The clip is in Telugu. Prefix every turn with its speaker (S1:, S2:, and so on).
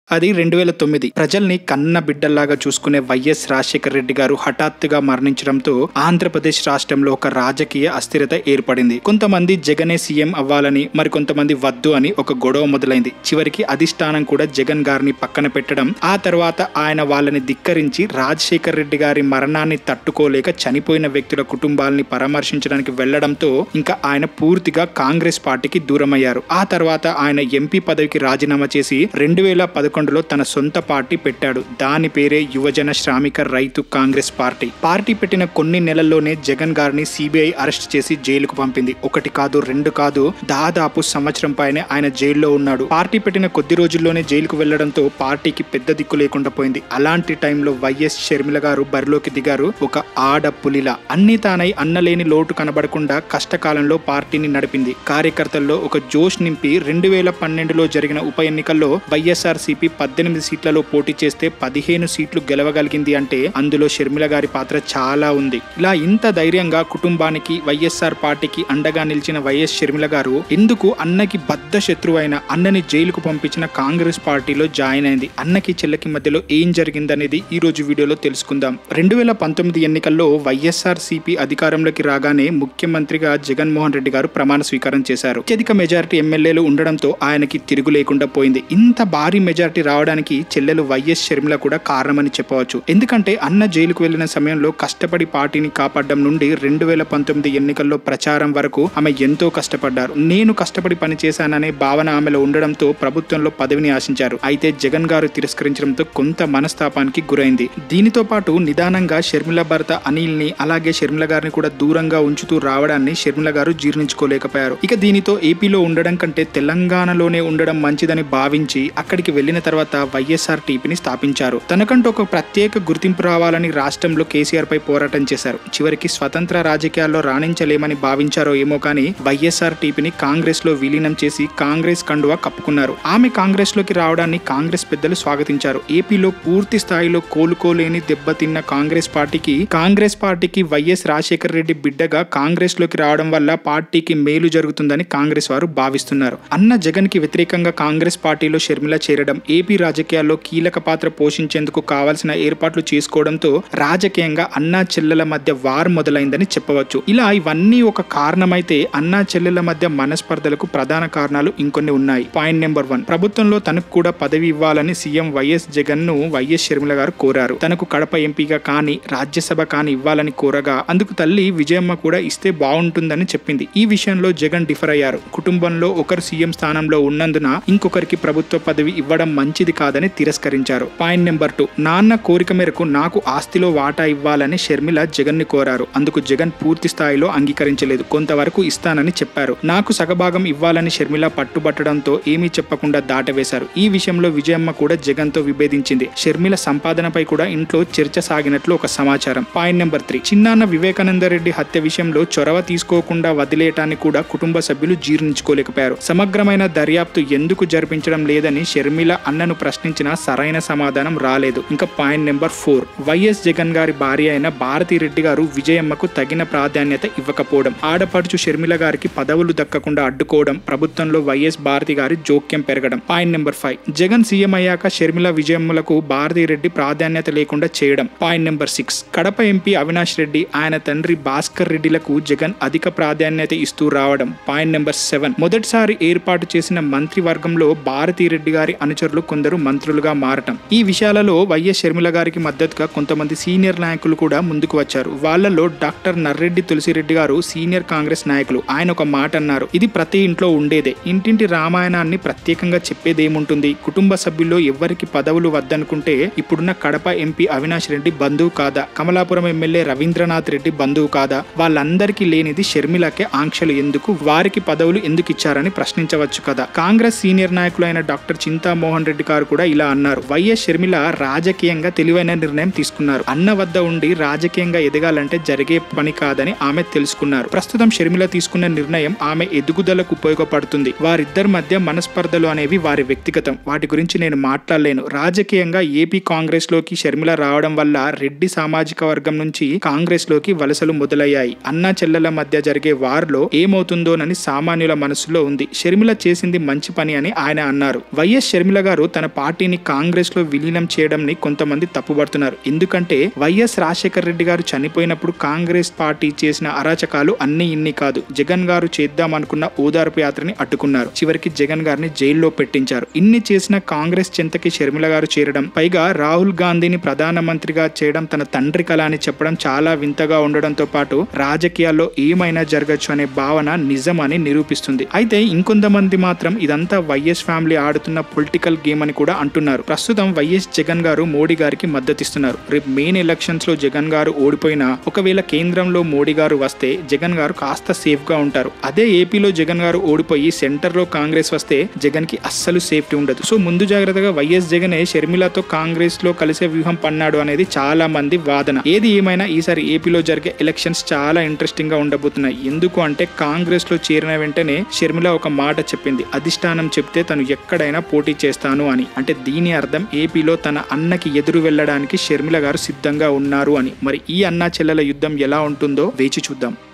S1: అది 2009. ప్రజల్ని కన్న బిడ్డల్లాగా చూసుకునే వైఎస్ రాజశేఖర రెడ్డి గారు హఠాత్తుగా మరణించడంతో ఆంధ్రప్రదేశ్ రాష్ట్రంలో ఒక రాజకీయ అస్థిరత ఏర్పడింది. కొంతమంది జగనే సీఎం అవ్వాలని, మరికొంతమంది వద్దు అని ఒక గొడవ మొదలైంది. చివరికి అధిష్టానం కూడా జగన్ గారిని పక్కన పెట్టడం, ఆ తర్వాత ఆయన వాళ్ళని ధిక్కరించి రాజశేఖర రెడ్డి గారి మరణాన్ని తట్టుకోలేక చనిపోయిన వ్యక్తుల కుటుంబాలని పరామర్శించడానికి వెళ్లడంతో ఇంకా ఆయన పూర్తిగా కాంగ్రెస్ పార్టీకి దూరమయ్యారు. ఆ తర్వాత ఆయన ఎంపీ పదవికి రాజీనామా చేసి 2011లో తన సొంత పార్టీ పెట్టాడు. దాని పేరే యువజన శ్రామిక రైతు కాంగ్రెస్ పార్టీ. పార్టీ పెట్టిన కొన్ని నెలల్లోనే జగన్ గారిని సిబిఐ అరెస్ట్ చేసి జైలుకు పంపింది. ఒకటి కాదు, రెండు కాదు, దాదాపు సంవత్సరం పైనే ఆయన జైల్లో ఉన్నాడు. పార్టీ పెట్టిన కొద్ది రోజుల్లోనే జైలుకు వెళ్లడంతో పార్టీకి పెద్ద దిక్కు లేకుండా పోయింది. అలాంటి టైంలో వైఎస్ షర్మిల గారు బరిలోకి దిగారు. ఒక ఆడపులిలా అన్ని తానై అన్నలేని లోటు కనబడకుండా కష్టకాలంలో పార్టీని నడిపింది. కార్యకర్తల్లో ఒక జోష్ నింపి 2012లో జరిగిన ఉప ఎన్నికల్లో వైఎస్ఆర్సీపీ 18 సీట్లలో పోటీ చేస్తే 15 సీట్లు గెలవగలిగింది అంటే అందులో షర్మిల గారి పాత్ర చాలా ఉంది. ఇలా ఇంత ధైర్యంగా కుటుంబానికి, వైఎస్ఆర్ పార్టీకి అండగా నిలిచిన వైఎస్ షర్మిల గారు ఎందుకు అన్నకి బద్ద శత్రువైన అన్నని జైలుకు పంపించిన కాంగ్రెస్ పార్టీలో జాయిన్ అయింది? అన్నకి చెల్లకి మధ్యలో ఏం జరిగిందనేది ఈ రోజు వీడియోలో తెలుసుకుందాం. 2019 ఎన్నికల్లో వైఎస్ఆర్సీపీ అధికారంలోకి రాగానే ముఖ్యమంత్రిగా జగన్మోహన్ రెడ్డి గారు ప్రమాణ స్వీకారం చేశారు. అత్యధిక మెజారిటీ ఎమ్మెల్యేలు ఉండడంతో ఆయనకి తిరుగు లేకుండా పోయింది. ఇంత భారీ మెజారిటీ రావడానికి చెల్లెలు వైఎస్ షర్మిల కూడా కారణమని చెప్పవచ్చు. ఎందుకంటే అన్న జైలుకు వెళ్లిన సమయంలో కష్టపడి పార్టీని కాపాడడం నుండి 2019 ఎన్నికల్లో ప్రచారం వరకు ఆమె ఎంతో కష్టపడ్డారు. నేను కష్టపడి పనిచేశాననే భావన ఆమెలో ఉండడంతో ప్రభుత్వంలో పదవిని ఆశించారు. అయితే జగన్ గారు తిరస్కరించడంతో కొంత మనస్తాపానికి గురైంది. దీనితో పాటు నిదానంగా షర్మిల భర్త అనిల్ ని, అలాగే షర్మిల గారిని కూడా దూరంగా ఉంచుతూ రావడాన్ని షర్మిల గారు జీర్ణించుకోలేకపోయారు. ఇక దీనితో ఏపీలో ఉండడం కంటే తెలంగాణలోనే ఉండడం మంచిదని భావించి అక్కడికి వెళ్లిన తర్వాత వైఎస్ఆర్ టీపీని స్థాపించారు. తనకంటూ ఒక ప్రత్యేక గుర్తింపు రావాలని రాష్ట్రంలో కేసీఆర్ పై పోరాటం చేశారు. చివరికి స్వతంత్ర రాజకీయాల్లో రాణించలేమని భావించారో ఏమో కానీ వైఎస్ఆర్ టీపీని కాంగ్రెస్ లో విలీనం చేసి కాంగ్రెస్ కండువా కప్పుకున్నారు. ఆమె కాంగ్రెస్ లోకి రావడాన్ని కాంగ్రెస్ పెద్దలు స్వాగతించారు. ఏపీలో పూర్తి స్థాయిలో కోలుకోలేని దెబ్బతిన్న కాంగ్రెస్ పార్టీకి వైఎస్ రాజశేఖర రెడ్డి బిడ్డగా కాంగ్రెస్ లోకి రావడం వల్ల పార్టీకి మేలు జరుగుతుందని కాంగ్రెస్ వారు భావిస్తున్నారు. అన్న జగన్ కి వ్యతిరేకంగా కాంగ్రెస్ పార్టీలో షర్మిల చేరడం ఏపీ రాజకీయాల్లో కీలక పాత్ర పోషించేందుకు కావాల్సిన ఏర్పాట్లు చేసుకోవడంతో రాజకీయంగా అన్నా చెల్లెల మధ్య వార్ మొదలైందని చెప్పవచ్చు. ఇలా ఇవన్నీ ఒక కారణమైతే అన్నా చెల్లెల మధ్య మనస్పర్ధలకు ప్రధాన కారణాలు ఇంకొన్ని ఉన్నాయి. పాయింట్ నెంబర్ 1, ప్రభుత్వంలో తనకు కూడా పదవి ఇవ్వాలని సీఎం వైఎస్ జగన్ ను వైఎస్ షర్మిల గారు కోరారు. తనకు కడప ఎంపీగా కానీ రాజ్యసభ కానీ ఇవ్వాలని కోరగా అందుకు తల్లి విజయమ్మ కూడా ఇస్తే బాగుంటుందని చెప్పింది. ఈ విషయంలో జగన్ డిఫర్ అయ్యారు. కుటుంబంలో ఒకరు సీఎం స్థానంలో ఉన్నందున ఇంకొకరికి ప్రభుత్వ పదవి ఇవ్వడం మంచిది కాదని తిరస్కరించారు. పాయింట్ నెంబర్ 2, నాన్న కోరిక మేరకు నాకు ఆస్తిలో వాటా ఇవ్వాలని షర్మిల జగన్ ని కోరారు. అందుకు జగన్ పూర్తి స్థాయిలో అంగీకరించలేదు. కొంతవరకు ఇస్తానని చెప్పారు. నాకు సగభాగం ఇవ్వాలని షర్మిల పట్టుబట్టడంతో ఏమీ చెప్పకుండా దాటవేశారు. ఈ విషయంలో విజయమ్మ కూడా జగన్ తో విభేదించింది. షర్మిల సంపాదనపై కూడా ఇంట్లో చర్చ సాగినట్లు ఒక సమాచారం. పాయింట్ నెంబర్ 3, చిన్నాన్న వివేకానంద రెడ్డి హత్య విషయంలో చొరవ తీసుకోకుండా వదిలేయటాన్ని కూడా కుటుంబ సభ్యులు జీర్ణించుకోలేకపోయారు. సమగ్రమైన దర్యాప్తు ఎందుకు జరిపించడం లేదని షర్మిల అన్నను ప్రశ్నించినా సరైన సమాధానం రాలేదు. ఇంకా పాయింట్ నెంబర్ 4, వైఎస్ జగన్ గారి భార్య అయిన భారతి రెడ్డి గారు విజయమ్మకు తగిన ప్రాధాన్యత ఇవ్వకపోవడం, ఆడపడుచు షర్మిల గారికి పదవులు దక్కకుండా అడ్డుకోవడం, ప్రభుత్వంలో వైఎస్ భారతి గారి జోక్యం పెరగడం. పాయింట్ నెంబర్ 5, జగన్ సీఎం అయ్యాక షర్మిల విజయమ్మలకు భారతి రెడ్డి ప్రాధాన్యత లేకుండా చేయడం. Point number 6, Kadapa MP Avinash Reddy, ఆయన తండ్రి భాస్కర్ రెడ్డిలకు జగన్ అధిక ప్రాధాన్యత ఇస్తూ రావడం. పాయింట్ నెంబర్ 7, మొదటిసారి ఏర్పాటు చేసిన మంత్రివర్గంలో భారతి రెడ్డి గారి అనుచరులు కొందరు మంత్రులుగా మారటం. ఈ విషయాలలో వైఎస్ షర్మిల గారికి మద్దతుగా కొంతమంది సీనియర్ నాయకులు కూడా ముందుకు వచ్చారు. వాళ్ళలో డాక్టర్ నర్రెడ్డి తులసిరెడ్డి గారు సీనియర్ కాంగ్రెస్ నాయకులు. ఆయన ఒక మాట అన్నారు, ఇది ప్రతి ఇంట్లో ఉండేదే, ఇంటింటి రామాయణాన్ని ప్రత్యేకంగా చెప్పేదేముంటుంది, కుటుంబ సభ్యుల్లో ఎవరికి పదవులు వద్దనుకుంటే ఇప్పుడున్న కడప ఎంపీ అవినాష్ రెడ్డి బంధువు కాదా, కమలాపురం ఎమ్మెల్యే రవీంద్రనాథ్ రెడ్డి బంధువు కాదా, వాళ్ళందరికీ లేనిది షర్మిలకే ఆంక్షలు ఎందుకు, వారికి పదవులు ఎందుకు ఇచ్చారని ప్రశ్నించవచ్చు కదా. కాంగ్రెస్ సీనియర్ నాయకులైన డాక్టర్ చింతామోహన్ రెడ్డి గారు కూడా ఇలా అన్నారు. వైఎస్ షర్మిల రాజకీయంగా తెలివైన నిర్ణయం తీసుకున్నారు. అన్న వద్ద ఉండి రాజకీయంగా ఎదగాలంటే జరిగే పని కాదని ఆమె తెలుసుకున్నారు. ప్రస్తుతం షర్మిల తీసుకున్న నిర్ణయం ఆమె ఎదుగుదలకు ఉపయోగపడుతుంది. వారిద్దరి మధ్య మనస్పర్ధలు అనేవి వారి వ్యక్తిగతం, వాటి గురించి నేను మాట్లాడలేను. రాజకీయంగా ఏపీ కాంగ్రెస్ లోకి షర్మిల రావడం వల్ల రెడ్డి సామాజిక వర్గం నుంచి కాంగ్రెస్ లోకి వలసలు మొదలయ్యాయి. అన్నా చెల్లెల మధ్య జరిగే వార్లో ఏమవుతుందోనని సామాన్యుల మనసులో ఉంది. షర్మిల చేసింది మంచి పని అని ఆయన అన్నారు. వైఎస్ షర్మిల గారు గారు తన పార్టీని కాంగ్రెస్ లో విలీనం చేయడంని కొంతమంది తప్పుపడుతున్నారు. ఎందుకంటే వైఎస్ రాజశేఖర రెడ్డి గారు చనిపోయినప్పుడు కాంగ్రెస్ పార్టీ చేసిన అరాచకాలు అన్ని ఇన్ని కాదు. జగన్ గారు చేద్దాం అనుకున్న ఓదార్పు యాత్రని అడ్డుకున్నారు. చివరికి జగన్ గారిని జైల్లో పెట్టించారు. ఇన్ని చేసిన కాంగ్రెస్ చెంతకి షర్మిల గారు చేరడం, పైగా రాహుల్ గాంధీని ప్రధానమంత్రిగా చేయడం తన తండ్రి కళ అని చెప్పడం చాలా వింతగా ఉండడంతో పాటు రాజకీయాల్లో ఏమైనా జరగచ్చు అనే భావన నిజమని నిరూపిస్తుంది. అయితే ఇంకొంతమంది మాత్రం ఇదంతా వైఎస్ ఫ్యామిలీ ఆడుతున్న పొలిటికల్ గేమ్ అని కూడా అంటున్నారు. ప్రస్తుతం వైఎస్ జగన్ గారు మోడీ గారికి మద్దతిస్తున్నారు. రేపు మెయిన్ ఎలక్షన్స్ లో జగన్ గారు ఓడిపోయినా ఒకవేళ కేంద్రంలో మోడీ గారు వస్తే జగన్ గారు కాస్త సేఫ్ గా ఉంటారు. అదే ఏపీలో జగన్ గారు ఓడిపోయి సెంటర్ లో కాంగ్రెస్ వస్తే జగన్ కి అస్సలు సేఫ్టీ ఉండదు. సో ముందు జాగ్రత్తగా వైఎస్ జగనే షర్మిలతో కాంగ్రెస్ లో కలిసే వ్యూహం పన్నాడు అనేది చాలా మంది వాదన. ఏది ఏమైనా ఈసారి ఏపీలో జరిగే ఎలక్షన్స్ చాలా ఇంట్రెస్టింగ్ గా ఉండబోతున్నాయి. ఎందుకు అంటే కాంగ్రెస్ లో చేరిన వెంటనే షర్మిల ఒక మాట చెప్పింది, అధిష్టానం చెప్తే తను ఎక్కడైనా పోటీ చేస్తాను అని. అంటే దీని అర్థం ఏపీలో తన అన్నకి ఎదురు వెళ్ళడానికి షర్మిల గారు సిద్ధంగా ఉన్నారు అని. మరి ఈ అన్నా చెల్లెల యుద్ధం ఎలా ఉంటుందో వేచి చూద్దాం.